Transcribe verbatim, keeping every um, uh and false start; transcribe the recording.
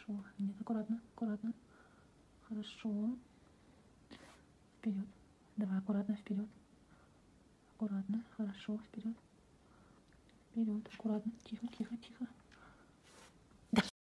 Хорошо. Нет, аккуратно, аккуратно. Хорошо. Вперед. Давай аккуратно вперед. Аккуратно. Хорошо. Вперед. Вперед. Аккуратно. Тихо, тихо, тихо.